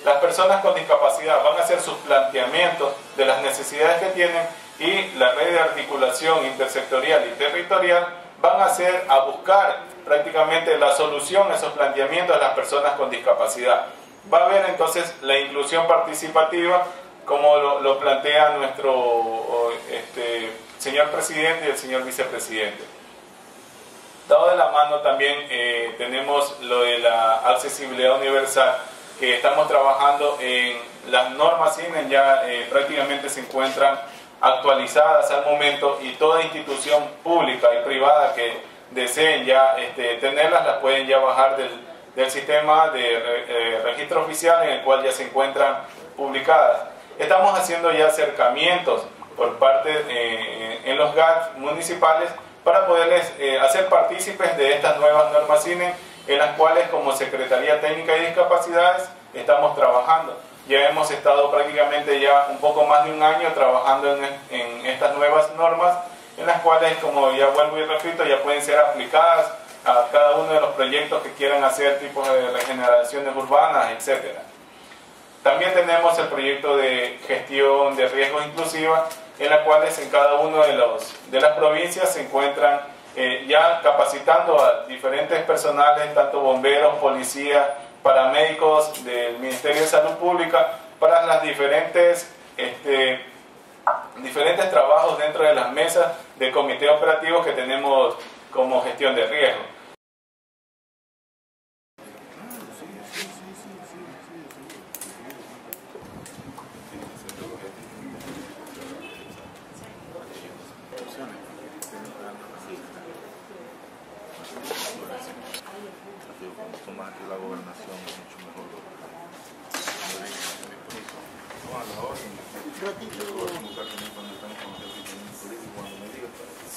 las personas con discapacidad van a hacer sus planteamientos de las necesidades que tienen y la red de articulación intersectorial y territorial van a buscar prácticamente la solución a esos planteamientos de las personas con discapacidad. Va a haber entonces la inclusión participativa, como lo plantea nuestro señor presidente y el señor vicepresidente. Dado de la mano también tenemos lo de la accesibilidad universal, que estamos trabajando en las normas CINEN, ya prácticamente se encuentran actualizadas al momento, y toda institución pública y privada que deseen ya tenerlas, las pueden ya bajar del sistema de registro oficial en el cual ya se encuentran publicadas. Estamos haciendo ya acercamientos por parte en los GAT municipales para poderles hacer partícipes de estas nuevas normas CINEN, en las cuales como Secretaría Técnica de Discapacidades estamos trabajando. Ya hemos estado prácticamente ya un poco más de un año trabajando en estas nuevas normas, en las cuales, como ya vuelvo y repito, ya pueden ser aplicadas a cada uno de los proyectos que quieran hacer, tipos de regeneraciones urbanas, etc. También tenemos el proyecto de gestión de riesgos inclusiva, en la cual en cada una de las provincias se encuentran ya capacitando a diferentes personales, tanto bomberos, policías, paramédicos del Ministerio de Salud Pública, para las diferentes trabajos dentro de las mesas de comité operativo que tenemos como gestión de riesgo. Más que la gobernación es mucho mejor. Un ratito. Cuando estamos con el político, cuando me diga.